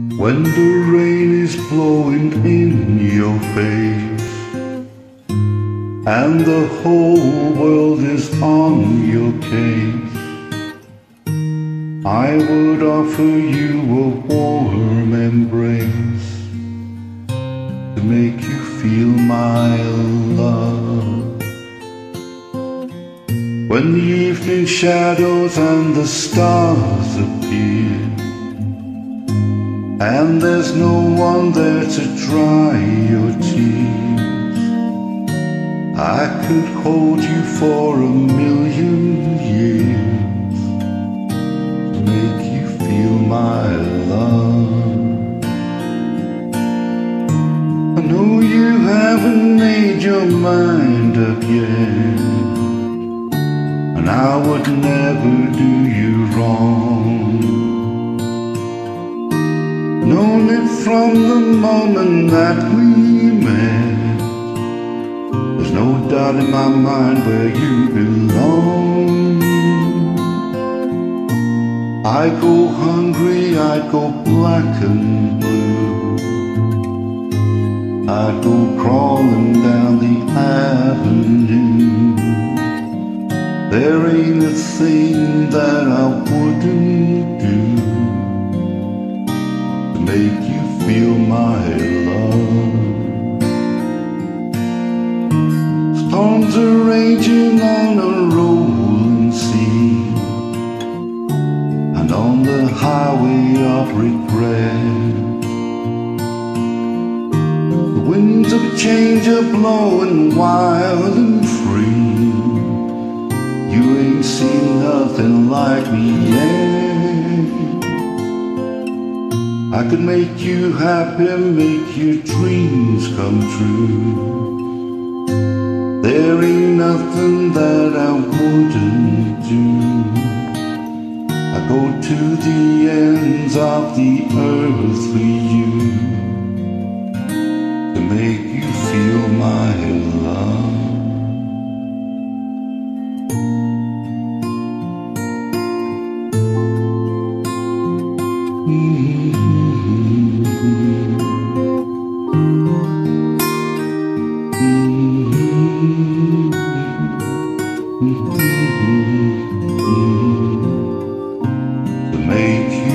When the rain is blowing in your face and the whole world is on your case, I would offer you a warm embrace to make you feel my love. When the evening shadows and the stars appear and there's no one there to dry your tears, I could hold you for 1,000,000 years to make you feel my love. I know you haven't made your mind up yet, and I would never do you wrong. Known it from the moment that we met, there's no doubt in my mind where you belong. I go hungry, I go black and blue, I go crawling down the avenue. There ain't a thing that I wouldn't do to make you feel my love. Storms are raging on a rolling sea, and on the highway of regret, the winds of change are blowing wild and free. You ain't seen nothing like me yet. I could make you happy, make your dreams come true. There ain't nothing that I wouldn't do. I go to the ends of the earth for you to make you feel my love. To make you